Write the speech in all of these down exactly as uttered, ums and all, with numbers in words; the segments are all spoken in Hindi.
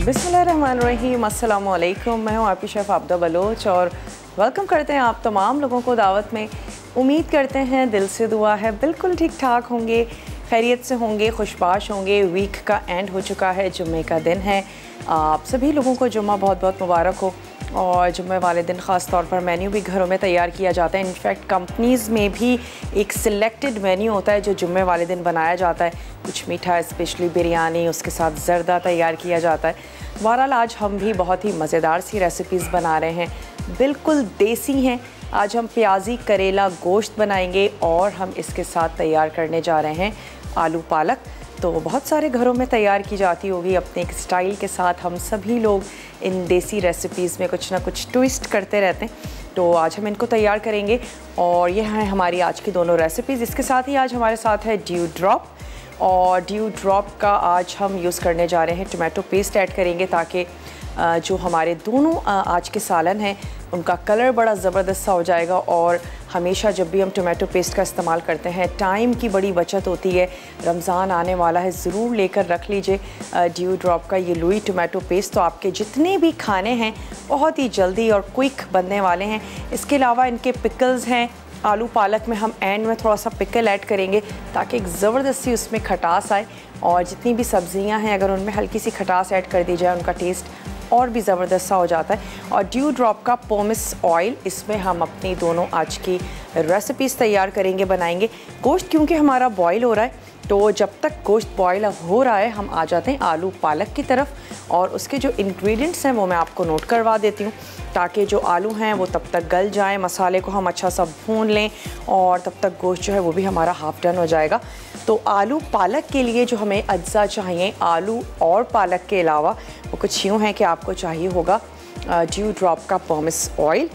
बिस्मिल्लाहिर्रहमानिर्रहीम, अस्सलाम वालेकुम। मैं हूँ आपकी शेफ़ आबदा बलोच और वेलकम करते हैं आप तमाम लोगों को दावत में। उम्मीद करते हैं, दिल से दुआ है बिल्कुल ठीक ठाक होंगे, खैरियत से होंगे, खुशबाश होंगे। वीक का एंड हो चुका है, जुम्मे का दिन है। आप सभी लोगों को जुम्मा बहुत बहुत मुबारक हो। और जुम्मे वाले दिन ख़ास तौर पर मेन्यू भी घरों में तैयार किया जाता है। इनफैक्ट कंपनीज़ में भी एक सिलेक्टेड मेन्यू होता है जो जुम्मे वाले दिन बनाया जाता है। कुछ मीठा, स्पेशली बिरयानी, उसके साथ ज़र्दा तैयार किया जाता है। बहरहाल आज हम भी बहुत ही मज़ेदार सी रेसिपीज़ बना रहे हैं, बिल्कुल देसी हैं। आज हम प्याजी करेला गोश्त बनाएंगे और हम इसके साथ तैयार करने जा रहे हैं आलू पालक। तो बहुत सारे घरों में तैयार की जाती होगी अपने एक स्टाइल के साथ। हम सभी लोग इन देसी रेसिपीज़ में कुछ ना कुछ ट्विस्ट करते रहते हैं। तो आज हम इनको तैयार करेंगे और ये हैं हमारी आज की दोनों रेसिपीज़। इसके साथ ही आज हमारे साथ है ड्यू ड्रॉप, और ड्यू ड्रॉप का आज हम यूज़ करने जा रहे हैं टोमेटो पेस्ट ऐड करेंगे, ताकि जो हमारे दोनों आज के सालन हैं उनका कलर बड़ा ज़बरदस्त सा हो जाएगा। और हमेशा जब भी हम टोमेटो पेस्ट का इस्तेमाल करते हैं, टाइम की बड़ी बचत होती है। रमज़ान आने वाला है, ज़रूर लेकर रख लीजिए ड्यू ड्रॉप का ये लुई टोमेटो पेस्ट। तो आपके जितने भी खाने हैं बहुत ही जल्दी और क्विक बनने वाले हैं। इसके अलावा इनके पिकल्स हैं। आलू पालक में हम एंड में थोड़ा सा पिकल ऐड करेंगे ताकि एक ज़बरदस्ती उसमें खटास आए। और जितनी भी सब्ज़ियां हैं अगर उनमें हल्की सी खटास ऐड कर दी जाए, उनका टेस्ट और भी ज़बरदस्त सा हो जाता है। और ड्यू ड्रॉप का पोमिस ऑयल, इसमें हम अपनी दोनों आज की रेसिपीज़ तैयार करेंगे, बनाएंगे। गोश्त क्योंकि हमारा बॉयल हो रहा है, तो जब तक गोश्त बॉयल हो रहा है हम आ जाते हैं आलू पालक की तरफ। और उसके जो इंग्रेडिएंट्स हैं वो मैं आपको नोट करवा देती हूँ, ताकि जो आलू हैं वो तब तक गल जाएं, मसाले को हम अच्छा सा भून लें और तब तक गोश्त जो है वो भी हमारा हाफ डन हो जाएगा। तो आलू पालक के लिए जो हमें अज्जा चाहिए आलू और पालक के अलावा, वो कुछ यूँ हैं कि आपको चाहिए होगा ड्यू ड्रॉप का पोमिस ऑयल,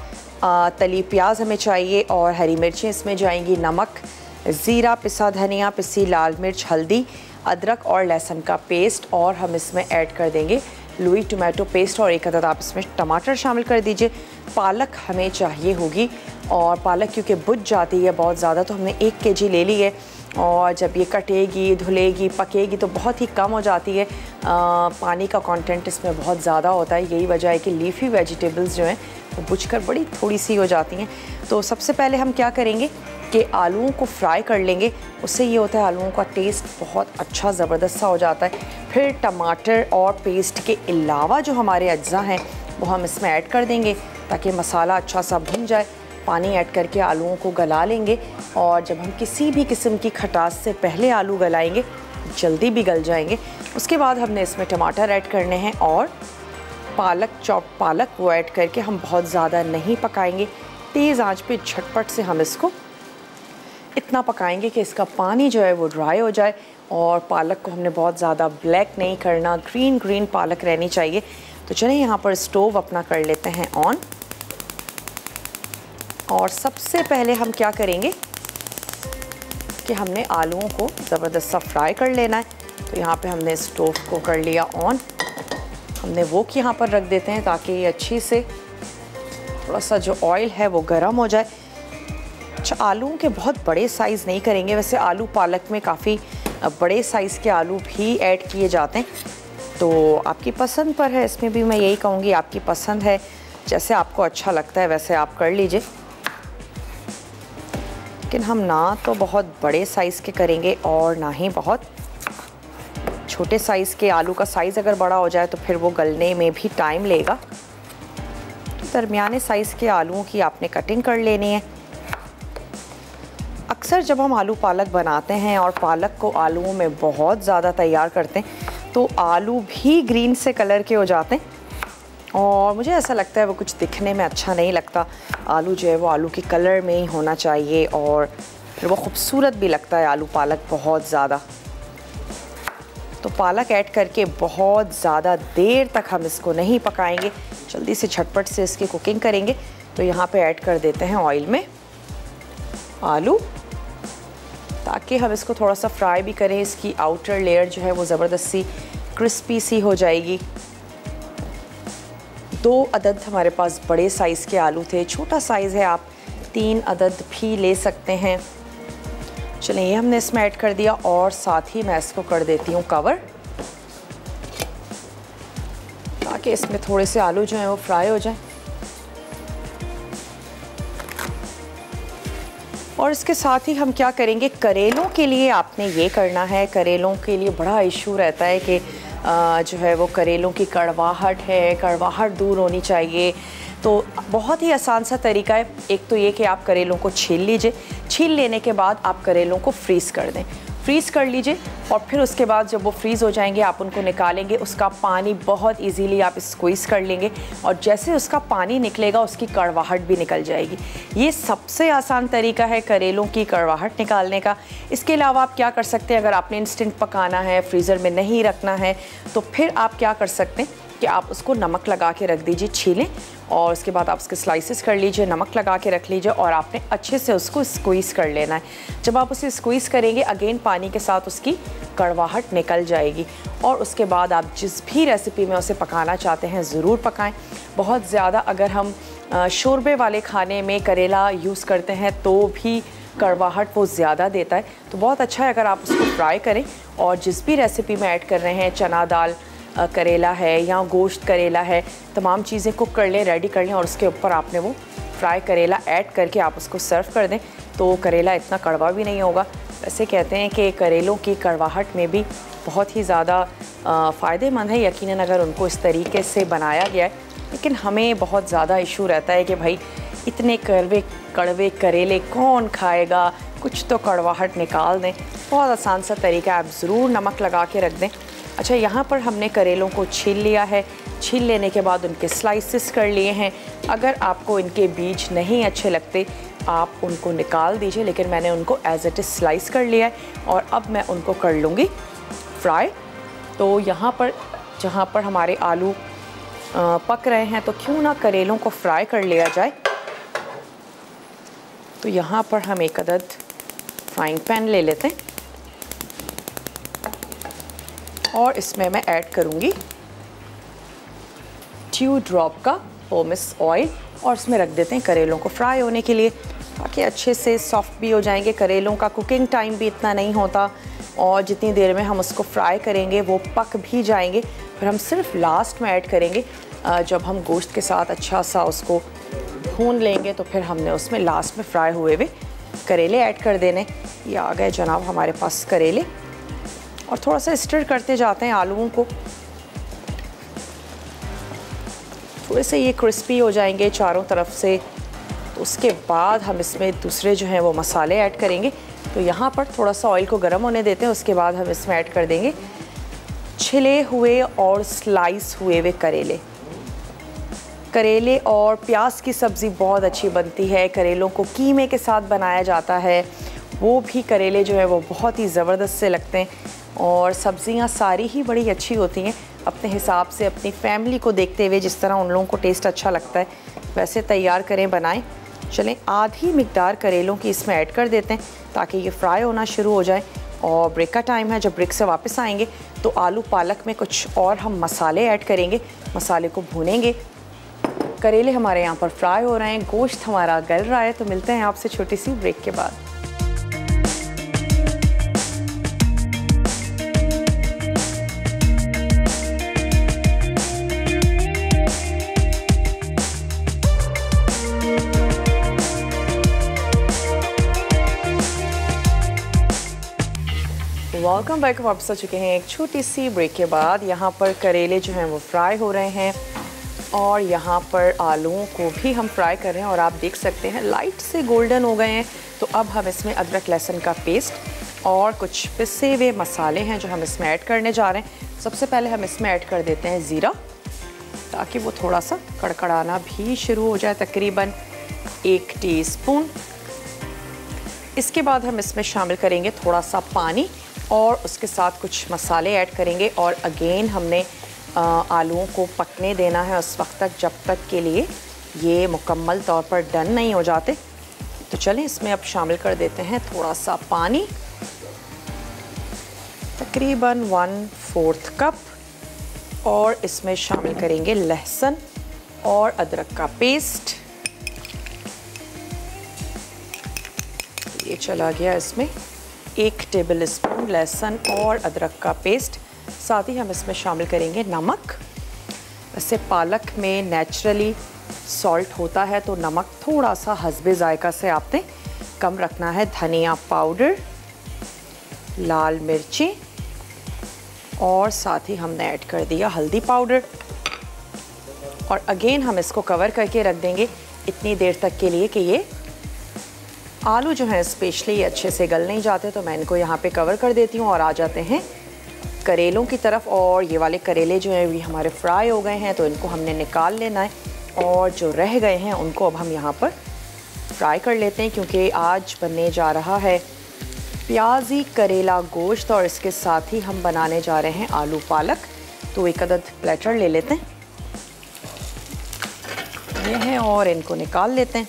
तली प्याज हमें चाहिए और हरी मिर्चें इसमें जाएंगी, नमक, ज़ीरा, पिसा धनिया, पिसी लाल मिर्च, हल्दी, अदरक और लहसुन का पेस्ट। और हम इसमें ऐड कर देंगे लुई टोमेटो पेस्ट और एक अदद आप इसमें टमाटर शामिल कर दीजिए। पालक हमें चाहिए होगी, और पालक क्योंकि बुझ जाती है बहुत ज़्यादा, तो हमने एक के जी ले ली है। और जब ये कटेगी, धुलेगी, पकेगी तो बहुत ही कम हो जाती है। आ, पानी का कंटेंट इसमें बहुत ज़्यादा होता है। यही वजह है कि लीफी वेजिटेबल्स जो हैं वो बुझकर बड़ी थोड़ी सी हो जाती हैं। तो सबसे पहले हम क्या करेंगे कि आलूओं को फ्राई कर लेंगे। उससे ये होता है आलूओं का टेस्ट बहुत अच्छा ज़बरदस्त सा हो जाता है। फिर टमाटर और पेस्ट के अलावा जो हमारे अज्जा हैं वो हम इसमें ऐड कर देंगे, ताकि मसाला अच्छा सा भुन जाए। पानी ऐड करके आलूओं को गला लेंगे, और जब हम किसी भी किस्म की खटास से पहले आलू गलाएंगे जल्दी भी गल जाएंगे। उसके बाद हमने इसमें टमाटर ऐड करने हैं और पालक, चॉप पालक वो ऐड करके हम बहुत ज़्यादा नहीं पकाएंगे। तेज़ आंच पे झटपट से हम इसको इतना पकाएंगे कि इसका पानी जो है वो ड्राई हो जाए। और पालक को हमने बहुत ज़्यादा ब्लैक नहीं करना, ग्रीन ग्रीन पालक रहनी चाहिए। तो चलिए यहाँ पर स्टोव अपना कर लेते हैं ऑन। और सबसे पहले हम क्या करेंगे कि हमने आलूओं को ज़बरदस्त सा फ्राई कर लेना है। तो यहाँ पे हमने स्टोव को कर लिया ऑन। हमने वो यहाँ पर रख देते हैं ताकि ये अच्छी से थोड़ा सा जो ऑयल है वो गर्म हो जाए। अच्छा, आलूओं के बहुत बड़े साइज़ नहीं करेंगे, वैसे आलू पालक में काफ़ी बड़े साइज़ के आलू भी ऐड किए जाते हैं। तो आपकी पसंद पर है, इसमें भी मैं यही कहूँगी आपकी पसंद है, जैसे आपको अच्छा लगता है वैसे आप कर लीजिए। लेकिन हम ना तो बहुत बड़े साइज़ के करेंगे और ना ही बहुत छोटे साइज़ के। आलू का साइज़ अगर बड़ा हो जाए तो फिर वो गलने में भी टाइम लेगा। तो दरमियाने साइज़ के आलूओं की आपने कटिंग कर लेनी है। अक्सर जब हम आलू पालक बनाते हैं और पालक को आलूओं में बहुत ज़्यादा तैयार करते हैं तो आलू भी ग्रीन से कलर के हो जाते हैं, और मुझे ऐसा लगता है वो कुछ दिखने में अच्छा नहीं लगता। आलू जो है वो आलू के कलर में ही होना चाहिए, और फिर वो खूबसूरत भी लगता है आलू पालक बहुत ज़्यादा। तो पालक ऐड करके बहुत ज़्यादा देर तक हम इसको नहीं पकाएंगे, जल्दी से झटपट से इसकी कुकिंग करेंगे। तो यहाँ पे ऐड कर देते हैं ऑयल में आलू, ताकि हम इसको थोड़ा सा फ्राई भी करें। इसकी आउटर लेयर जो है वो ज़बरदस्त सी क्रिस्पी सी हो जाएगी। दो अदद हमारे पास बड़े साइज़ के आलू थे, छोटा साइज़ है आप तीन अदद भी ले सकते हैं। चलिए ये हमने इसमें ऐड कर दिया, और साथ ही मैं इसको कर देती हूँ कवर। ताकि इसमें थोड़े से आलू जो हैं वो फ्राई हो जाएं। और इसके साथ ही हम क्या करेंगे, करेलों के लिए आपने ये करना है, करेलों के लिए बड़ा इशू रहता है कि जो है वो करेलों की कड़वाहट है, कड़वाहट दूर होनी चाहिए। तो बहुत ही आसान सा तरीका है। एक तो ये कि आप करेलों को छील लीजिए, छील लेने के बाद आप करेलों को फ्रीज़ कर दें, फ्रीज़ कर लीजिए और फिर उसके बाद जब वो फ्रीज़ हो जाएंगे आप उनको निकालेंगे। उसका पानी बहुत इजीली आप स्क्वीज़ कर लेंगे और जैसे उसका पानी निकलेगा उसकी कड़वाहट भी निकल जाएगी। ये सबसे आसान तरीका है करेलों की कड़वाहट निकालने का। इसके अलावा आप क्या कर सकते हैं, अगर आपने इंस्टेंट पकाना है, फ्रीज़र में नहीं रखना है, तो फिर आप क्या कर सकते हैं कि आप उसको नमक लगा के रख दीजिए, छीलें और उसके बाद आप उसके स्लाइसेस कर लीजिए, नमक लगा के रख लीजिए और आपने अच्छे से उसको स्क्वीज़ कर लेना है। जब आप उसे स्क्वीज़ करेंगे अगेन पानी के साथ उसकी कड़वाहट निकल जाएगी और उसके बाद आप जिस भी रेसिपी में उसे पकाना चाहते हैं ज़रूर पकाएं। बहुत ज़्यादा अगर हम शोरबे वाले खाने में करेला यूज़ करते हैं तो भी कड़वाहट वो ज़्यादा देता है, तो बहुत अच्छा है अगर आप उसको फ्राई करें। और जिस भी रेसिपी में ऐड कर रहे हैं, चना दाल करेला है या गोश्त करेला है, तमाम चीज़ें कुक कर लें, रेडी कर लें और उसके ऊपर आपने वो फ्राई करेला ऐड करके आप उसको सर्व कर दें तो करेला इतना कड़वा भी नहीं होगा। वैसे कहते हैं कि करेलों की कड़वाहट में भी बहुत ही ज़्यादा फ़ायदेमंद है यकीनन अगर उनको इस तरीके से बनाया गया है। लेकिन हमें बहुत ज़्यादा इशू रहता है कि भाई इतने कड़वे कड़वे करेले कौन खाएगा, कुछ तो कड़वाहट निकाल दें। बहुत आसान सा तरीका है, आप ज़रूर नमक लगा के रख दें। अच्छा, यहाँ पर हमने करेलों को छील लिया है, छील लेने के बाद उनके स्लाइसेस कर लिए हैं। अगर आपको इनके बीज नहीं अच्छे लगते आप उनको निकाल दीजिए, लेकिन मैंने उनको एज इट इज़ स्लाइस कर लिया है और अब मैं उनको कर लूँगी फ्राई। तो यहाँ पर जहाँ पर हमारे आलू पक रहे हैं तो क्यों ना करेलों को फ्राई कर लिया जाए। तो यहाँ पर हम एक अदद फ्राइंग पैन ले लेते हैं और इसमें मैं ऐड करूँगी टू ड्रॉप का पोमेस ऑयल और इसमें रख देते हैं करेलों को फ्राई होने के लिए, ताकि अच्छे से सॉफ्ट भी हो जाएंगे। करेलों का कुकिंग टाइम भी इतना नहीं होता और जितनी देर में हम उसको फ्राई करेंगे वो पक भी जाएंगे। फिर हम सिर्फ लास्ट में ऐड करेंगे जब हम गोश्त के साथ अच्छा सा उसको भून लेंगे, तो फिर हमने उसमें लास्ट में फ्राई हुए हुए करेले ऐड कर देने। ये आ गए जनाब हमारे पास करेले और थोड़ा सा स्टर करते जाते हैं आलूओं को, थोड़े से ये क्रिस्पी हो जाएंगे चारों तरफ से। तो उसके बाद हम इसमें दूसरे जो हैं वो मसाले ऐड करेंगे। तो यहाँ पर थोड़ा सा ऑयल को गर्म होने देते हैं, उसके बाद हम इसमें ऐड कर देंगे छिले हुए और स्लाइस हुए हुए करेले। करेले और प्याज की सब्ज़ी बहुत अच्छी बनती है, करेलों को कीमे के साथ बनाया जाता है, वो भी करेले जो है वो बहुत ही ज़बरदस्त से लगते हैं। और सब्ज़ियाँ सारी ही बड़ी अच्छी होती हैं अपने हिसाब से, अपनी फैमिली को देखते हुए जिस तरह उन लोगों को टेस्ट अच्छा लगता है वैसे तैयार करें, बनाएं। चलें, आधी मिकदार करेलों की इसमें ऐड कर देते हैं ताकि ये फ्राई होना शुरू हो जाए। और ब्रेक का टाइम है, जब ब्रेक से वापस आएंगे तो आलू पालक में कुछ और हम मसाले ऐड करेंगे, मसाले को भूनेंगे। करेले हमारे यहाँ पर फ्राई हो रहे हैं, गोश्त हमारा गल रहा है। तो मिलते हैं आपसे छोटी सी ब्रेक के बाद। Welcome back. वापस आ चुके हैं एक छोटी सी ब्रेक के बाद। यहाँ पर करेले जो हैं वो फ्राई हो रहे हैं और यहाँ पर आलूओं को भी हम फ्राई कर रहे हैं और आप देख सकते हैं लाइट से गोल्डन हो गए हैं। तो अब हम इसमें अदरक लहसुन का पेस्ट और कुछ पिसे हुए मसाले हैं जो हम इसमें ऐड करने जा रहे हैं। सबसे पहले हम इसमें ऐड कर देते हैं ज़ीरा, ताकि वो थोड़ा सा कड़कड़ाना भी शुरू हो जाए, तकरीबन एक टीस्पून। इसके बाद हम इसमें शामिल करेंगे थोड़ा सा पानी और उसके साथ कुछ मसाले ऐड करेंगे और अगेन हमने आलूओं को पकने देना है उस वक्त तक जब तक के लिए ये मुकम्मल तौर पर डन नहीं हो जाते। तो चलें, इसमें अब शामिल कर देते हैं थोड़ा सा पानी, तकरीबन वन फोर्थ कप, और इसमें शामिल करेंगे लहसुन और अदरक का पेस्ट। ये चला गया इसमें एक टेबल स्पून लहसुन और अदरक का पेस्ट। साथ ही हम इसमें शामिल करेंगे नमक, वैसे पालक में नेचुरली सॉल्ट होता है, तो नमक थोड़ा सा हस्बे जायका से आपने कम रखना है। धनिया पाउडर, लाल मिर्ची और साथ ही हमने ऐड कर दिया हल्दी पाउडर। और अगेन हम इसको कवर करके रख देंगे इतनी देर तक के लिए कि ये आलू जो हैं स्पेशली अच्छे से गल नहीं जाते। तो मैं इनको यहाँ पे कवर कर देती हूँ और आ जाते हैं करेलों की तरफ। और ये वाले करेले जो हैं ये हमारे फ्राई हो गए हैं, तो इनको हमने निकाल लेना है। और जो रह गए हैं उनको अब हम यहाँ पर फ्राई कर लेते हैं, क्योंकि आज बनने जा रहा है प्याजी करेला गोश्त और इसके साथ ही हम बनाने जा रहे हैं आलू पालक। तो एक अदद प्लेटर ले लेते हैं, ये हैं, और इनको निकाल लेते हैं।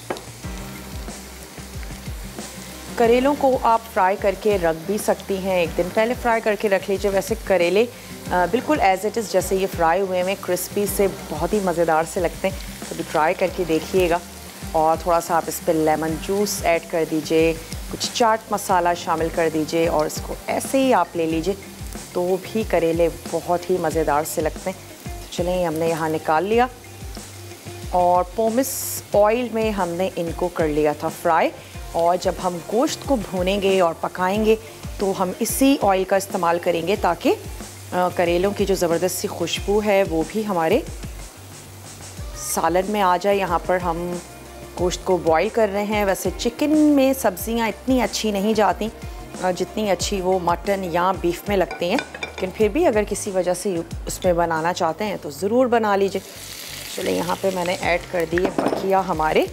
करेलों को आप फ्राई करके रख भी सकती हैं, एक दिन पहले फ्राई करके रख लीजिए। वैसे करेले बिल्कुल एज इट इज़ जैसे ये फ्राई हुए हैं क्रिस्पी से बहुत ही मज़ेदार से लगते हैं। कभी ट्राई करके देखिएगा। और थोड़ा सा आप इस पर लेमन जूस ऐड कर दीजिए, कुछ चाट मसाला शामिल कर दीजिए और इसको ऐसे ही आप ले लीजिए, तो भी करेले बहुत ही मज़ेदार से लगते हैं। तो चलें, हमने यहाँ निकाल लिया और पोमिस ऑयल में हमने इनको कर लिया था फ्राई। और जब हम गोश्त को भूनेंगे और पकाएंगे तो हम इसी ऑयल का इस्तेमाल करेंगे, ताकि करेलों की जो ज़बरदस्त सी खुशबू है वो भी हमारे सालन में आ जाए। यहाँ पर हम गोश्त को बॉईल कर रहे हैं। वैसे चिकन में सब्ज़ियाँ इतनी अच्छी नहीं जाती जितनी अच्छी वो मटन या बीफ में लगती हैं, लेकिन फिर भी अगर किसी वजह से उसमें बनाना चाहते हैं तो ज़रूर बना लीजिए। चलिए, यहाँ पे मैंने ऐड कर दिए बकिया हमारे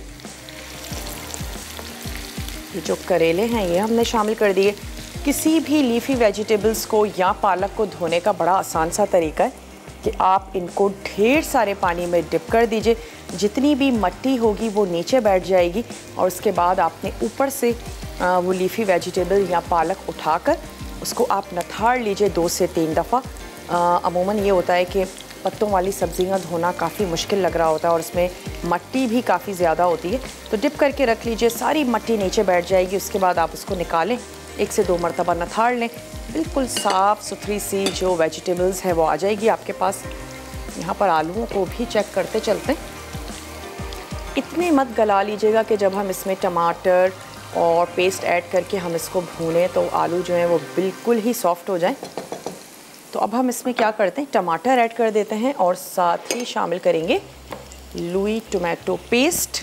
ये जो करेले हैं, ये हमने शामिल कर दिए। किसी भी लीफी वेजिटेबल्स को या पालक को धोने का बड़ा आसान सा तरीका है कि आप इनको ढेर सारे पानी में डिप कर दीजिए। जितनी भी मिट्टी होगी वो नीचे बैठ जाएगी और उसके बाद आपने ऊपर से वो लीफी वेजिटेबल या पालक उठाकर उसको आप नथाड़ लीजिए दो से तीन दफ़ा। अमूमन ये होता है कि पत्तों वाली सब्जियां धोना काफ़ी मुश्किल लग रहा होता है और उसमें मिट्टी भी काफ़ी ज़्यादा होती है, तो डिप करके रख लीजिए, सारी मिट्टी नीचे बैठ जाएगी। उसके बाद आप उसको निकालें, एक से दो मरतबा नथाड़ लें, बिल्कुल साफ़ सुथरी सी जो वेजिटेबल्स है वो आ जाएगी आपके पास। यहाँ पर आलूओं को भी चेक करते चलते, इतने मत गला लीजिएगा कि जब हम इसमें टमाटर और पेस्ट ऐड करके हम इसको भूनें तो आलू जो हैं वो बिल्कुल ही सॉफ्ट हो जाएं। तो अब हम इसमें क्या करते हैं, टमाटर ऐड कर देते हैं और साथ ही शामिल करेंगे लुई टोमेटो पेस्ट।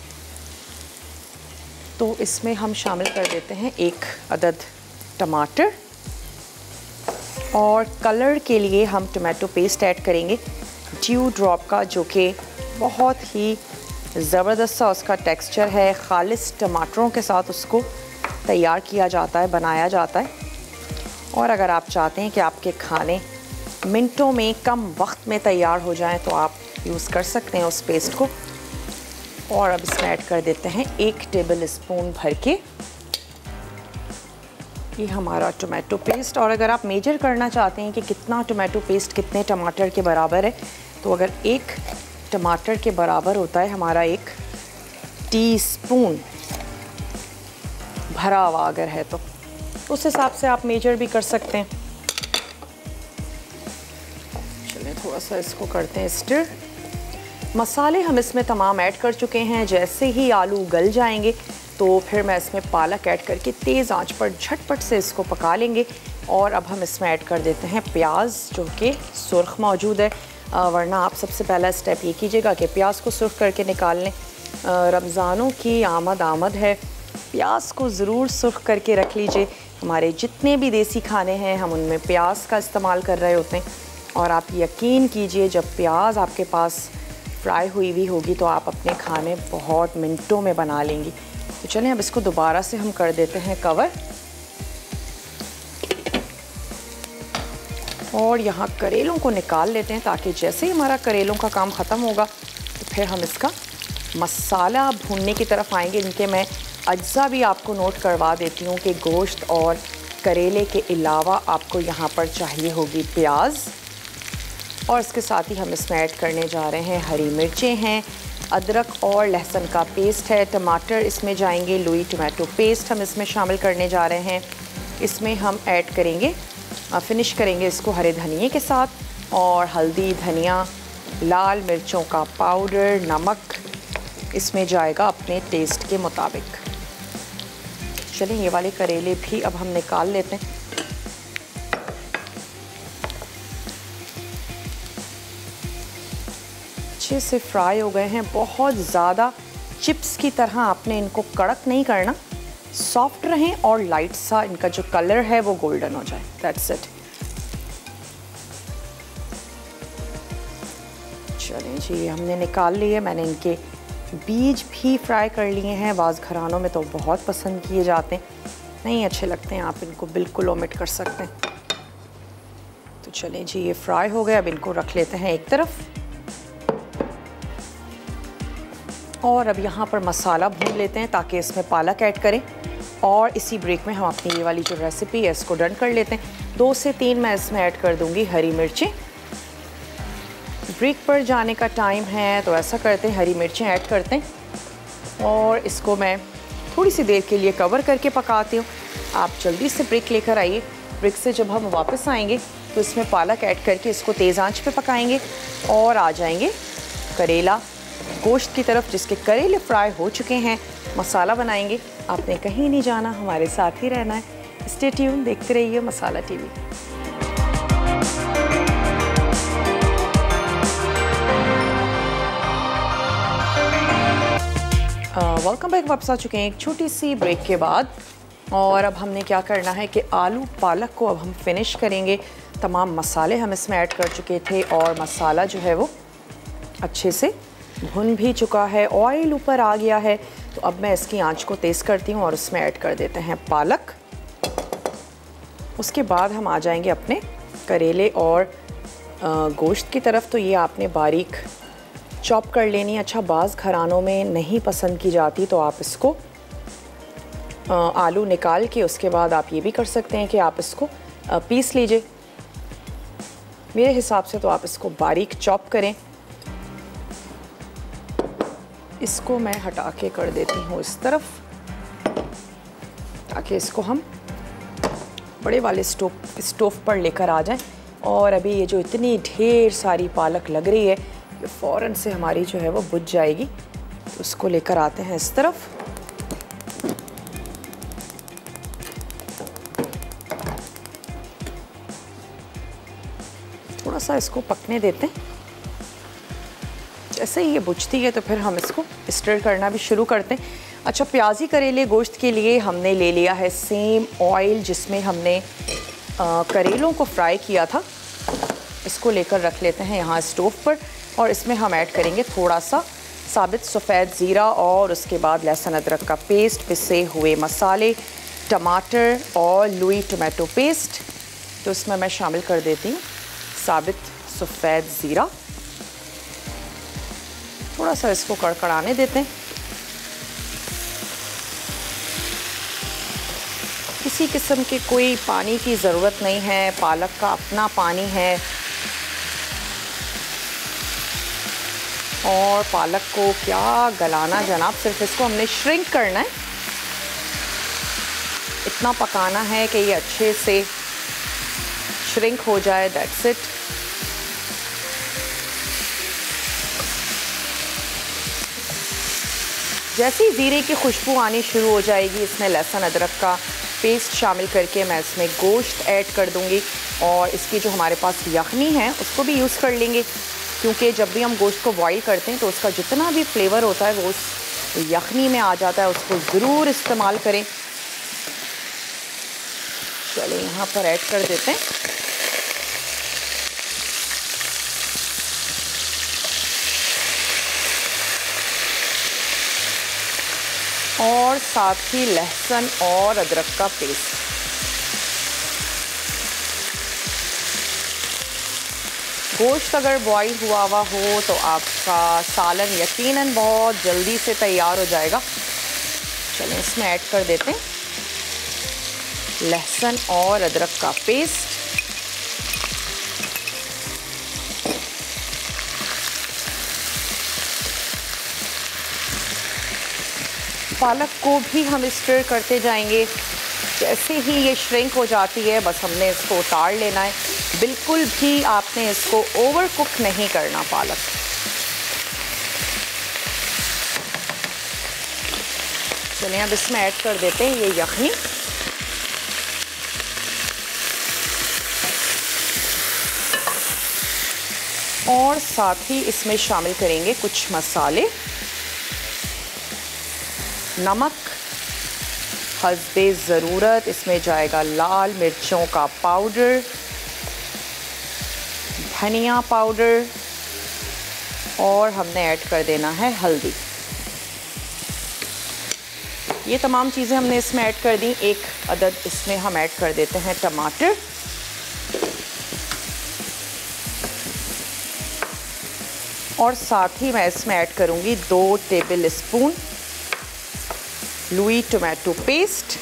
तो इसमें हम शामिल कर देते हैं एक अदद टमाटर और कलर के लिए हम टोमेटो पेस्ट ऐड करेंगे ड्यू ड्रॉप का, जो कि बहुत ही ज़बरदस्त सा उसका टेक्सचर है। खालिस टमाटरों के साथ उसको तैयार किया जाता है, बनाया जाता है। और अगर आप चाहते हैं कि आपके खाने मिनटों में कम वक्त में तैयार हो जाएं तो आप यूज़ कर सकते हैं उस पेस्ट को। और अब इसमें ऐड कर देते हैं एक टेबल स्पून भर के ये हमारा टोमेटो पेस्ट। और अगर आप मेजर करना चाहते हैं कि कितना टोमेटो पेस्ट कितने टमाटर के बराबर है, तो अगर एक टमाटर के बराबर होता है हमारा एक टीस्पून भरा हुआ अगर है, तो उस हिसाब से आप मेजर भी कर सकते हैं। चलिए, थोड़ा सा इसको करते हैं स्टिर। मसाले हम इसमें तमाम ऐड कर चुके हैं। जैसे ही आलू गल जाएंगे तो फिर मैं इसमें पालक ऐड करके तेज़ आंच पर झटपट से इसको पका लेंगे। और अब हम इसमें ऐड कर देते हैं प्याज, जो कि सुर्ख मौजूद है, वरना आप सबसे पहला स्टेप ये कीजिएगा कि प्याज को सुर्ख करके निकाल लें। रमज़ानों की आमद आमद है, प्याज को ज़रूर सुर्ख करके रख लीजिए। हमारे जितने भी देसी खाने हैं हम उनमें प्याज का इस्तेमाल कर रहे होते हैं। और आप यकीन कीजिए, जब प्याज आपके पास फ्राई हुई हुई होगी तो आप अपने खाने बहुत मिनटों में बना लेंगी। तो चलें, अब इसको दोबारा से हम कर देते हैं कवर। और यहाँ करेलों को निकाल लेते हैं, ताकि जैसे ही हमारा करेलों का काम ख़त्म होगा तो फिर हम इसका मसाला भूनने की तरफ आएंगे। इनके मैं अज्जा भी आपको नोट करवा देती हूँ कि गोश्त और करेले के अलावा आपको यहाँ पर चाहिए होगी प्याज। और इसके साथ ही हम इसमें ऐड करने जा रहे हैं हरी मिर्चें हैं, अदरक और लहसुन का पेस्ट है, टमाटर इसमें जाएंगे, लुई टोमेटो पेस्ट हम इसमें शामिल करने जा रहे हैं। इसमें हम ऐड करेंगे, फिनिश करेंगे इसको हरे धनिए के साथ, और हल्दी, धनिया लाल मिर्चों का पाउडर, नमक इसमें जाएगा अपने टेस्ट के मुताबिक। चलिए ये वाले करेले भी अब हम निकाल लेते हैं। अच्छे से फ्राई हो गए हैं, बहुत ज़्यादा चिप्स की तरह आपने इनको कड़क नहीं करना, सॉफ्ट रहें और लाइट सा इनका जो कलर है वो गोल्डन हो जाए, दैट्स इट। चलें जी, हमने निकाल लिए। मैंने इनके बीज भी फ्राई कर लिए हैं। बाज़ घरानों में तो बहुत पसंद किए जाते हैं, नहीं अच्छे लगते हैं, आप इनको बिल्कुल ओमिट कर सकते हैं। तो चलें जी, ये फ्राई हो गए, अब इनको रख लेते हैं एक तरफ। और अब यहाँ पर मसाला भून लेते हैं ताकि इसमें पालक ऐड करें, और इसी ब्रेक में हम अपनी ये वाली जो रेसिपी है इसको डन कर लेते हैं। दो से तीन मैं इसमें ऐड कर दूँगी हरी मिर्चें। ब्रेक पर जाने का टाइम है तो ऐसा करते हैं, हरी मिर्चें ऐड करते हैं और इसको मैं थोड़ी सी देर के लिए कवर करके पकाती हूँ। आप जल्दी से ब्रेक लेकर आइए। ब्रेक से जब हम वापस आएंगे तो इसमें पालक ऐड करके इसको तेज़ आंच पे पकाएंगे और आ जाएंगे करेला गोश्त की तरफ, जिसके करेले फ्राई हो चुके हैं। मसाला बनाएंगे। आपने कहीं नहीं जाना, हमारे साथ ही रहना है। स्टे ट्यून, देखते रहिए मसाला टीवी। Welcome back. वापस आ चुके हैं एक छोटी सी ब्रेक के बाद, और अब हमने क्या करना है कि आलू पालक को अब हम फिनिश करेंगे। तमाम मसाले हम इसमें ऐड कर चुके थे और मसाला जो है वो अच्छे से भुन भी चुका है, ऑयल ऊपर आ गया है। तो अब मैं इसकी आंच को तेज़ करती हूँ और उसमें ऐड कर देते हैं पालक। उसके बाद हम आ जाएंगे अपने करेले और गोश्त की तरफ। तो ये आपने बारीक चॉप कर लेनी है। अच्छा, बाज़ घरानों में नहीं पसंद की जाती तो आप इसको आ, आलू निकाल के उसके बाद आप ये भी कर सकते हैं कि आप इसको आ, पीस लीजिए। मेरे हिसाब से तो आप इसको बारीक चॉप करें। इसको मैं हटा के कर देती हूँ इस तरफ, ताकि इसको हम बड़े वाले स्टोव स्टोव पर लेकर आ जाएं। और अभी ये जो इतनी ढेर सारी पालक लग रही है, ये फ़ौरन से हमारी जो है वो बुझ जाएगी। तो उसको लेकर आते हैं इस तरफ। थोड़ा सा इसको पकने देते हैं। जैसे ही ये बुझती है तो फिर हम इसको स्टर करना भी शुरू करते हैं। अच्छा, प्याजी करेले गोश्त के लिए हमने ले लिया है सेम ऑयल जिसमें हमने आ, करेलों को फ्राई किया था। इसको लेकर रख लेते हैं यहाँ स्टोव पर, और इसमें हम ऐड करेंगे थोड़ा सा साबित सफ़ेद ज़ीरा और उसके बाद लहसुन अदरक का पेस्ट, पिसे हुए मसाले, टमाटर और लुई टमाटो पेस्ट। तो इसमें मैं शामिल कर देती हूँ साबित सफ़ेद ज़ीरा। थोड़ा सा इसको कड़कड़ाने देते हैं। किसी किस्म के कोई पानी की ज़रूरत नहीं है, पालक का अपना पानी है। और पालक को क्या गलाना जनाब, सिर्फ इसको हमने श्रिंक करना है। इतना पकाना है कि ये अच्छे से श्रिंक हो जाए, दैट्स इट। जैसे ही ज़ीरे की खुशबू आनी शुरू हो जाएगी, इसमें लहसुन अदरक का पेस्ट शामिल करके मैं इसमें गोश्त ऐड कर दूंगी। और इसकी जो हमारे पास यखनी है उसको भी यूज़ कर लेंगे, क्योंकि जब भी हम गोश्त को बॉईल करते हैं तो उसका जितना भी फ्लेवर होता है वो उस यखनी में आ जाता है। उसको ज़रूर इस्तेमाल करें। चलिए यहाँ पर ऐड कर देते हैं। और साथ ही लहसुन और अदरक का पेस्ट। गोश्त अगर बॉईल हुआ हुआ हो तो आपका सालन यकीनन बहुत जल्दी से तैयार हो जाएगा। चलिए इसमें ऐड कर देते हैं लहसुन और अदरक का पेस्ट। पालक को भी हम स्टर करते जाएंगे। जैसे ही ये श्रिंक हो जाती है बस हमने इसको उतार लेना है। बिल्कुल भी आपने इसको ओवर कुक नहीं करना पालक। चलें अब इसमें ऐड कर देते हैं ये यखनी। और साथ ही इसमें शामिल करेंगे कुछ मसाले। नमक हस्बे ज़रूरत, इसमें जाएगा लाल मिर्चों का पाउडर, धनिया पाउडर, और हमने ऐड कर देना है हल्दी। ये तमाम चीज़ें हमने इसमें ऐड कर दी। एक अदद इसमें हम ऐड कर देते हैं टमाटर, और साथ ही मैं इसमें ऐड करूंगी दो tablespoon Louis tomato paste.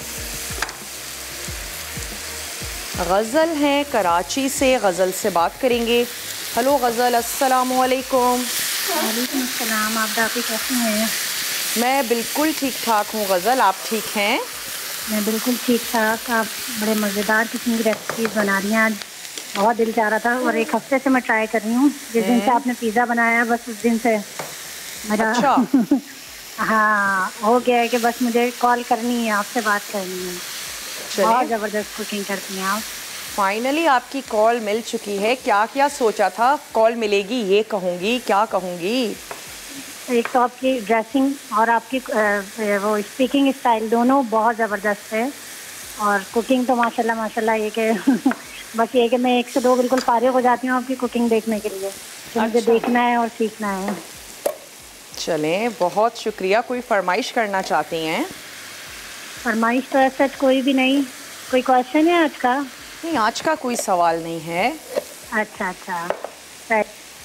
Ghazal हैं कराची से, गज़ल से बात करेंगे। हेलो गज़ल, अस्सलाम वालेकुम। वालेकुम अस्सलाम। आप दादी कैसी हैं? मैं बिल्कुल ठीक ठाक हूँ गज़ल, आप ठीक हैं? मैं बिल्कुल ठीक ठाक। आप बड़े मज़ेदार किस्म की रेसिपीज़ बना रही हैं आज, बहुत दिल चाह रहा था और एक हफ्ते से मैं ट्राई कर रही हूँ। जिस दिन से आपने पिज़्ज़ा बनाया बस उस दिन से मेरा अच्छा। हाँ हो गया है कि बस मुझे कॉल करनी है, आपसे बात करनी है। बहुत ज़बरदस्त कुकिंग करती हैं आप। फाइनली आपकी कॉल मिल चुकी है। क्या क्या सोचा था कॉल मिलेगी, ये कहूँगी क्या कहूँगी? एक तो आपकी ड्रेसिंग और आपकी वो स्पीकिंग स्टाइल दोनों बहुत ज़बरदस्त है, और कुकिंग तो माशाल्लाह माशाल्लाह ये कि बस ये कि मैं एक से दो बिल्कुल फारिग हो जाती हूँ आपकी कुकिंग देखने के लिए, तो मुझे अच्छा। देखना है और सीखना है। चलें, बहुत शुक्रिया। कोई फरमाइश करना चाहती हैं? फरमाइश तो ऐसा कोई भी नहीं। कोई क्वेश्चन है आज का? नहीं, आज का कोई सवाल नहीं है। अच्छा अच्छा,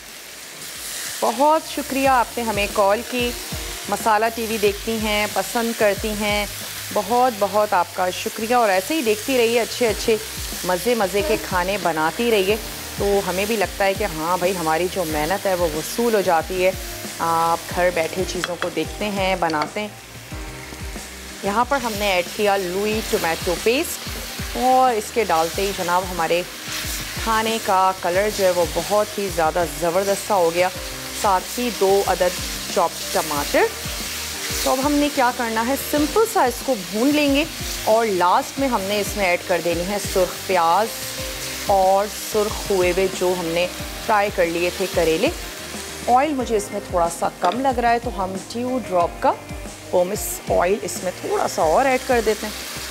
बहुत शुक्रिया आपने हमें कॉल की। मसाला टीवी देखती हैं, पसंद करती हैं, बहुत बहुत आपका शुक्रिया। और ऐसे ही देखती रहिए, अच्छे अच्छे मज़े मज़े के खाने बनाती रहिए, तो हमें भी लगता है कि हाँ भाई हमारी जो मेहनत है वो वसूल हो जाती है। आप घर बैठे चीज़ों को देखते हैं, बनाते हैं। यहाँ पर हमने ऐड किया लुई टोमेटो पेस्ट, और इसके डालते ही जनाब हमारे खाने का कलर जो है वो बहुत ही ज़्यादा ज़बरदस्त सा हो गया। साथ ही दो अदद चॉप्ड टमाटर। तो अब हमने क्या करना है, सिंपल सा इसको भून लेंगे, और लास्ट में हमने इसमें ऐड कर देनी है सुर्ख प्याज और सुर्ख हुए हुए जो हमने फ्राई कर लिए थे करेले। ऑयल मुझे इसमें थोड़ा सा कम लग रहा है, तो हम ड्यू ड्रॉप का पोमिस ऑयल इसमें थोड़ा सा और ऐड कर देते हैं।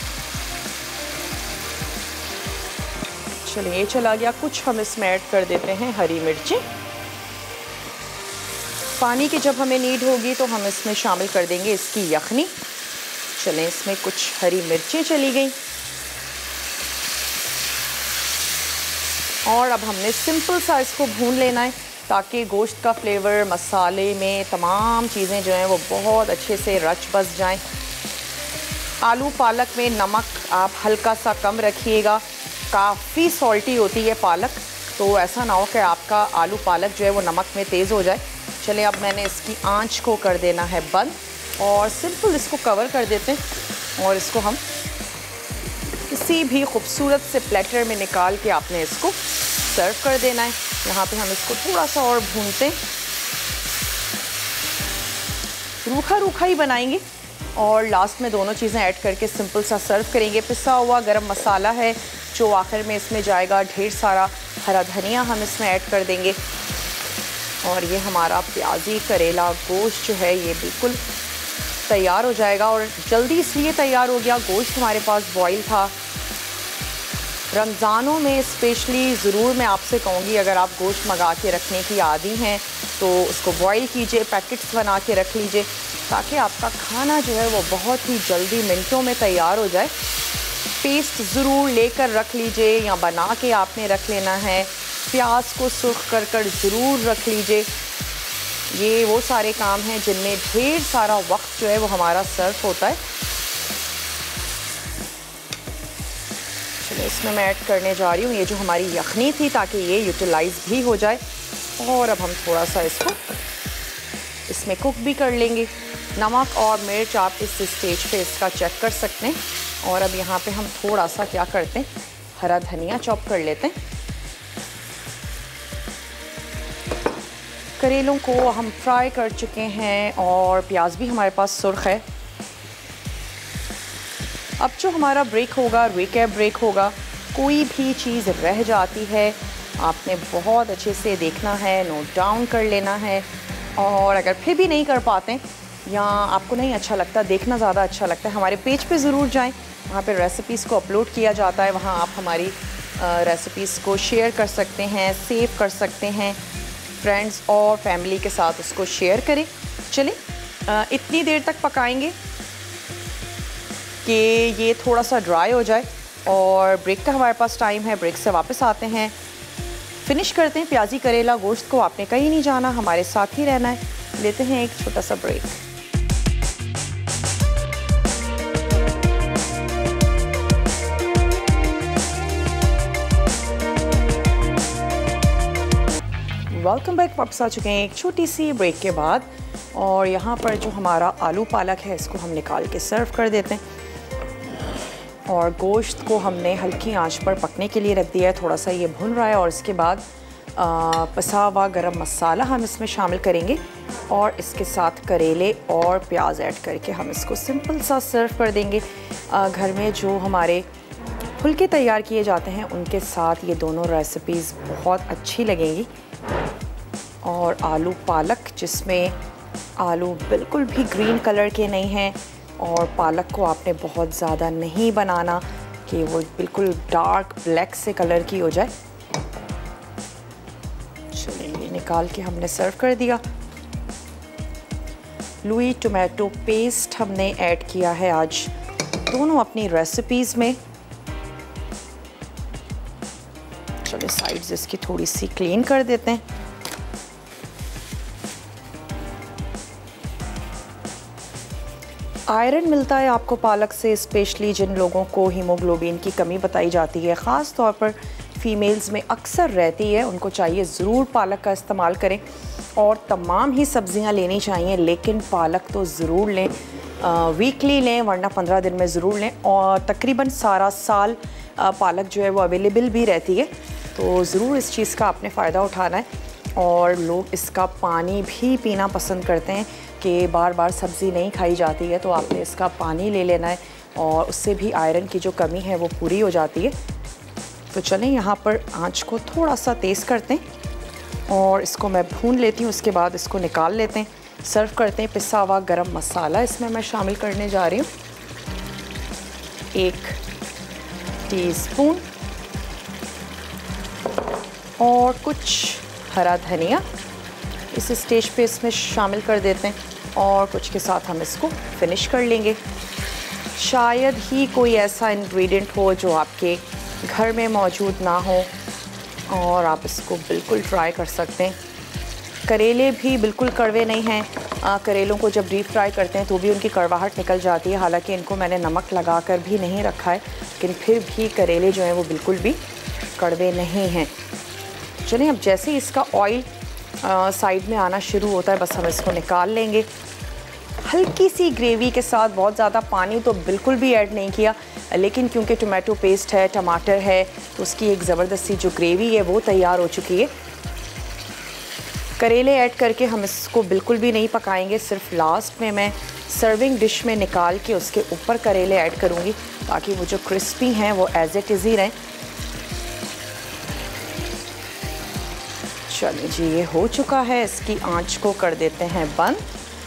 चलिए, ये चला गया। कुछ हम इसमें ऐड कर देते हैं हरी मिर्चें। पानी की जब हमें नीड होगी तो हम इसमें शामिल कर देंगे इसकी यखनी। चलें, इसमें कुछ हरी मिर्चें चली गई, और अब हमने सिंपल सा इसको भून लेना है ताकि गोश्त का फ्लेवर मसाले में तमाम चीज़ें जो हैं वो बहुत अच्छे से रच बस जाएं। आलू पालक में नमक आप हल्का सा कम रखिएगा, काफ़ी सॉल्टी होती है पालक, तो ऐसा ना हो कि आपका आलू पालक जो है वो नमक में तेज़ हो जाए। चलिए, अब मैंने इसकी आंच को कर देना है बंद, और सिंपल इसको कवर कर देते हैं, और इसको हम किसी भी खूबसूरत से प्लेटर में निकाल के आपने इसको सर्व कर देना है। यहाँ पे हम इसको थोड़ा सा और भूनते हैं, रूखा रूखा ही बनाएंगे, और लास्ट में दोनों चीज़ें ऐड करके सिंपल सा सर्व करेंगे। पिसा हुआ गरम मसाला है जो आखिर में इसमें जाएगा, ढेर सारा हरा धनिया हम इसमें ऐड कर देंगे, और ये हमारा प्याजी करेला गोश्त जो है ये बिल्कुल तैयार हो जाएगा। और जल्दी इसलिए तैयार हो गया, गोश्त हमारे पास बॉईल था। रमज़ानों में स्पेशली ज़रूर मैं आपसे कहूँगी, अगर आप गोश्त मंगा के रखने की आदी हैं तो उसको बॉईल कीजिए, पैकेट्स बना के रख लीजिए, ताकि आपका खाना जो है वो बहुत ही जल्दी मिनटों में तैयार हो जाए। पेस्ट ज़रूर लेकर रख लीजिए, या बना के आपने रख लेना है। प्याज को सुर्ख कर कर ज़रूर रख लीजिए। ये वो सारे काम हैं जिनमें ढेर सारा वक्त जो है वो हमारा सर्फ होता है। चलिए, इसमें मैं ऐड करने जा रही हूँ ये जो हमारी यखनी थी, ताकि ये यूटिलाइज भी हो जाए। और अब हम थोड़ा सा इसको इसमें कुक भी कर लेंगे। नमक और मिर्च आप इस स्टेज पे इसका चेक कर सकते हैं। और अब यहाँ पे हम थोड़ा सा क्या करते हैं, हरा धनिया चॉप कर लेते हैं। करेलों को हम फ्राई कर चुके हैं, और प्याज भी हमारे पास सुर्ख है। अब जो हमारा ब्रेक होगा, रिकैप ब्रेक होगा, कोई भी चीज़ रह जाती है आपने बहुत अच्छे से देखना है, नोट डाउन कर लेना है। और अगर फिर भी नहीं कर पाते या आपको नहीं अच्छा लगता, देखना ज़्यादा अच्छा लगता है, हमारे पेज पे ज़रूर जाएं, वहाँ पे रेसिपीज़ को अपलोड किया जाता है। वहाँ आप हमारी रेसिपीज़ को शेयर कर सकते हैं, सेव कर सकते हैं, फ्रेंड्स और फैमिली के साथ उसको शेयर करें। चलें, इतनी देर तक पकाएंगे कि ये थोड़ा सा ड्राई हो जाए और ब्रेक का हमारे पास टाइम है। ब्रेक से वापस आते हैं, फिनिश करते हैं प्याजी करेला गोश्त को। आपने कहीं नहीं जाना, हमारे साथ ही रहना है। लेते हैं एक छोटा सा ब्रेक। Welcome back. वापस आ चुके हैं एक छोटी सी ब्रेक के बाद। और यहाँ पर जो हमारा आलू पालक है इसको हम निकाल के सर्व कर देते हैं। और गोश्त को हमने हल्की आंच पर पकने के लिए रख दिया है, थोड़ा सा ये भुन रहा है। और इसके बाद पिसा हुआ गरम मसाला हम इसमें शामिल करेंगे और इसके साथ करेले और प्याज ऐड करके हम इसको सिंपल सा सर्व कर देंगे। आ, घर में जो हमारे फुलके तैयार किए जाते हैं उनके साथ ये दोनों रेसिपीज़ बहुत अच्छी लगेंगी। और आलू पालक, जिसमें आलू बिल्कुल भी ग्रीन कलर के नहीं हैं और पालक को आपने बहुत ज़्यादा नहीं बनाना कि वो बिल्कुल डार्क ब्लैक से कलर की हो जाए। चलिए, निकाल के हमने सर्व कर दिया। लुई टोमेटो पेस्ट हमने ऐड किया है आज दोनों अपनी रेसिपीज़ में। चलिए, साइड्स इसकी थोड़ी सी क्लीन कर देते हैं। आयरन मिलता है आपको पालक से, स्पेशली जिन लोगों को हीमोग्लोबिन की कमी बताई जाती है, ख़ास तौर पर फीमेल्स में अक्सर रहती है, उनको चाहिए ज़रूर पालक का इस्तेमाल करें। और तमाम ही सब्ज़ियां लेनी चाहिए, लेकिन पालक तो ज़रूर लें, वीकली लें, वरना पंद्रह दिन में ज़रूर लें। और तकरीबन सारा साल आ, पालक जो है वो अवेलेबल भी रहती है, तो ज़रूर इस चीज़ का आपने फ़ायदा उठाना है। और लोग इसका पानी भी पीना पसंद करते हैं कि बार बार सब्ज़ी नहीं खाई जाती है, तो आपने इसका पानी ले लेना है और उससे भी आयरन की जो कमी है वो पूरी हो जाती है। तो चलें, यहाँ पर आंच को थोड़ा सा तेज़ करते हैं और इसको मैं भून लेती हूँ। उसके बाद इसको निकाल लेते हैं, सर्व करते हैं। पिसा हुआ गरम मसाला इसमें मैं शामिल करने जा रही हूँ, एक टीस्पून, और कुछ हरा धनिया इस स्टेज पे इसमें शामिल कर देते हैं और कुछ के साथ हम इसको फिनिश कर लेंगे। शायद ही कोई ऐसा इंग्रेडिएंट हो जो आपके घर में मौजूद ना हो और आप इसको बिल्कुल ट्राई कर सकते हैं। करेले भी बिल्कुल कड़वे नहीं हैं। आ, करेलों को जब डीप फ्राई करते हैं तो भी उनकी कड़वाहट निकल जाती है। हालांकि इनको मैंने नमक लगा कर भी नहीं रखा है, लेकिन फिर भी करेले जो हैं वो बिल्कुल भी कड़वे नहीं हैं। चलिए, अब जैसे ही इसका ऑयल साइड में आना शुरू होता है, बस हम इसको निकाल लेंगे। हल्की सी ग्रेवी के साथ, बहुत ज़्यादा पानी तो बिल्कुल भी ऐड नहीं किया, लेकिन क्योंकि टोमेटो पेस्ट है, टमाटर है, तो उसकी एक ज़बरदस्त सी जो ग्रेवी है वो तैयार हो चुकी है। करेले ऐड करके हम इसको बिल्कुल भी नहीं पकाएंगे, सिर्फ लास्ट में मैं सर्विंग डिश में निकाल के उसके ऊपर करेले ऐड करूँगी ताकि वो जो क्रिस्पी हैं वो एज इट इज़ ही रहें। चलिए जी, ये हो चुका है। इसकी आंच को कर देते हैं बंद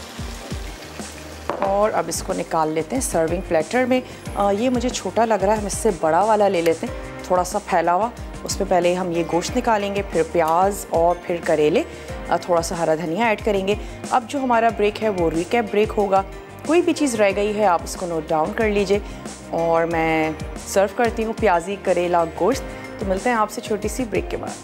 और अब इसको निकाल लेते हैं सर्विंग प्लेटर में। आ, ये मुझे छोटा लग रहा है, हम इससे बड़ा वाला ले लेते हैं, थोड़ा सा फैला हुआ। उसमें पहले हम ये गोश्त निकालेंगे, फिर प्याज और फिर करेले, थोड़ा सा हरा धनिया ऐड करेंगे। अब जो हमारा ब्रेक है वो रिकैप ब्रेक होगा। कोई भी चीज़ रह गई है आप उसको नोट डाउन कर लीजिए और मैं सर्व करती हूँ प्याजी करेला गोश्त। तो मिलते हैं आपसे छोटी सी ब्रेक के बाद।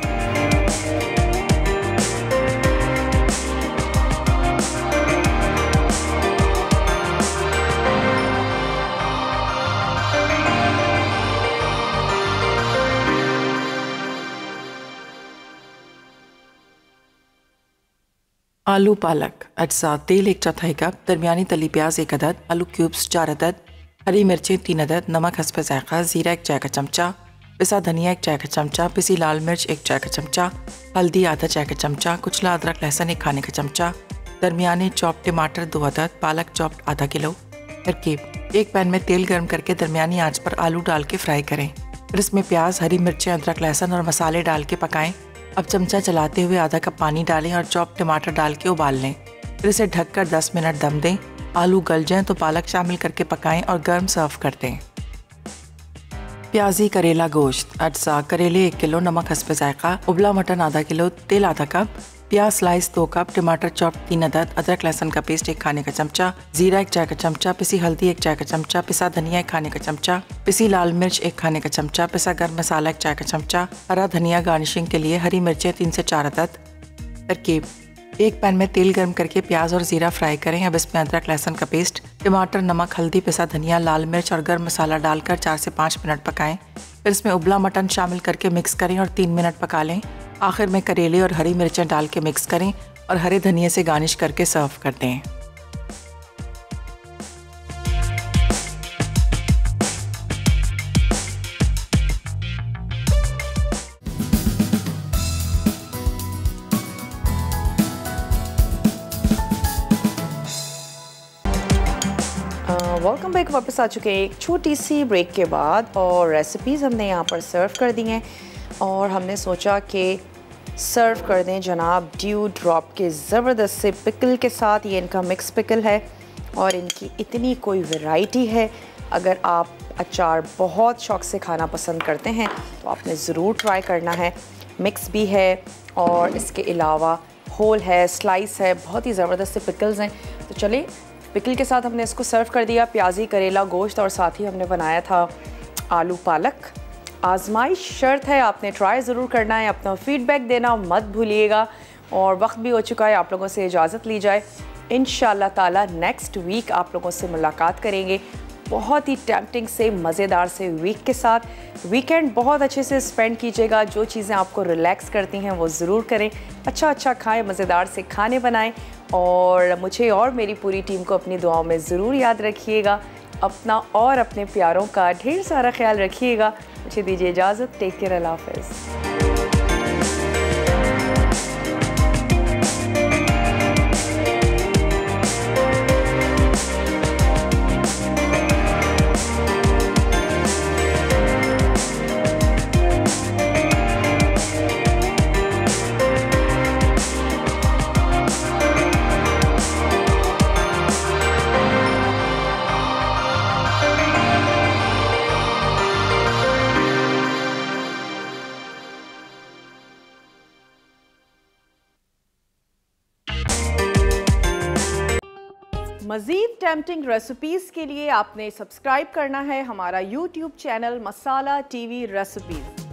आलू पालक अज्जा: तेल एक चौथाई कप, दरमियानी तली प्याज एक अदद, आलू क्यूब्स चार अदद, हरी मिर्चें तीन अदद, नमक हस्ब जायका, ज़ीरा एक चाय का चमचा, पिसा धनिया एक चाय का चमचा, पिसी लाल मिर्च एक चाय का चमचा, हल्दी आधा चाय का चमचा, कुचला अदरक लहसुन एक खाने का चमचा, दरमियाने चॉप टमाटर दो अदद, पालक चॉप आधा किलो, तरकीब: एक पैन में तेल गर्म करके दरमियानी आंच पर आलू डाल के फ्राई करें। फिर इसमें प्याज, हरी मिर्चें, अदरक, लहसुन और मसाले डाल के पकाएं। अब चमचा चलाते हुए आधा कप पानी डालें और चॉप टमाटर डाल के उबाल लें। फिर इसे ढककर दस मिनट दम दें। आलू गल जाएं तो पालक शामिल करके पकाएं और गर्म सर्व कर दें। प्याजी करेला गोश्त: अज्जा: करेले एक किलो, नमक हस्ब जायका, उबला मटन आधा किलो, तेल आधा कप, प्याज स्लाइस दो कप, टमाटर चॉप तीन अदद, अदरक लहसुन का पेस्ट एक खाने का चमचा, जीरा एक चाय का चमचा, पिसी हल्दी एक चाय का चमचा, पिसा धनिया एक खाने का चमचा, पिसी लाल मिर्च एक खाने का चमचा, पिसा गर्म मसाला एक चाय का चमचा, हरा धनिया गार्निशिंग के लिए, हरी मिर्चें तीन से चार अदद। तरकीब: एक पैन में तेल गर्म करके प्याज और जीरा फ्राई करें। अब इसमें अदरक लहसुन का पेस्ट, टमाटर, नमक, हल्दी, पिसा धनिया, लाल मिर्च और गर्म मसाला डालकर चार से पाँच मिनट पकाएं। फिर इसमें उबला मटन शामिल करके मिक्स करें और तीन मिनट पका लें। आखिर में करेले और हरी मिर्चें डाल के मिक्स करें और हरे धनिये से गार्निश करके सर्व कर दें। Welcome back. वापस आ चुके हैं एक छोटी सी ब्रेक के बाद और रेसिपीज़ हमने यहाँ पर सर्व कर दी हैं और हमने सोचा कि सर्व कर दें जनाब ड्यू ड्रॉप के ज़बरदस्त से पिकल के साथ। ये इनका मिक्स पिकल है और इनकी इतनी कोई वैरायटी है। अगर आप अचार बहुत शौक़ से खाना पसंद करते हैं तो आपने ज़रूर ट्राई करना है। मिक्स भी है और इसके अलावा होल है, स्लाइस है, बहुत ही ज़बरदस्त से पिकल्स हैं। तो चलिए, पिकल के साथ हमने इसको सर्व कर दिया, प्याजी करेला गोश्त, और साथ ही हमने बनाया था आलू पालक। आजमाइश शर्त है, आपने ट्राई ज़रूर करना है, अपना फीडबैक देना मत भूलिएगा। और वक्त भी हो चुका है, आप लोगों से इजाज़त ली जाए। इंशाल्लाह ताला नेक्स्ट वीक आप लोगों से मुलाकात करेंगे बहुत ही टेम्पटिंग से मज़ेदार से वीक के साथ। वीकेंड बहुत अच्छे से स्पेंड कीजिएगा। जो चीज़ें आपको रिलैक्स करती हैं वो ज़रूर करें। अच्छा अच्छा खाएं, मज़ेदार से खाने बनाएं और मुझे और मेरी पूरी टीम को अपनी दुआओं में ज़रूर याद रखिएगा। अपना और अपने प्यारों का ढेर सारा ख्याल रखिएगा। मुझे दीजिए इजाज़त। टेक केयर, अल्लाह हाफ़िज़। मज़ीद टेम्पटिंग रेसिपीज़ के लिए आपने सब्सक्राइब करना है हमारा YouTube channel masala TV recipes.